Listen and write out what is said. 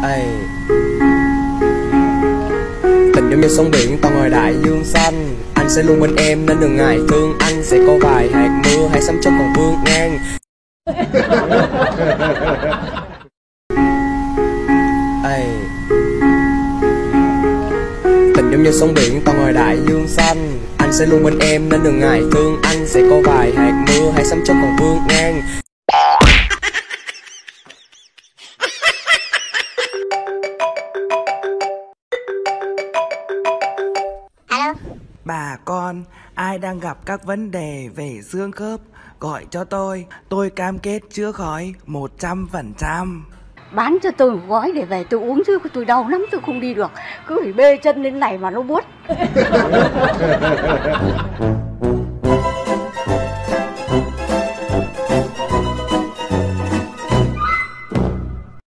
Ây. Tình giống như sóng biển to ngoài đại dương xanh, anh sẽ luôn bên em nên đừng ngại thương. Anh sẽ có vài hạt mưa hay sấm chớp còn vương ngang. Ây. Tình giống như sóng biển to ngoài đại dương xanh, anh sẽ luôn bên em nên đừng ngại thương. Anh sẽ có vài hạt mưa hay sấm chớp còn vương ngang. Alo. Bà con, ai đang gặp các vấn đề về xương khớp, gọi cho tôi cam kết chữa khỏi 100%. Bán cho tôi một gói để về tôi uống chứ tôi đau lắm, tôi không đi được. Cứ phải bê chân lên này mà nó buốt.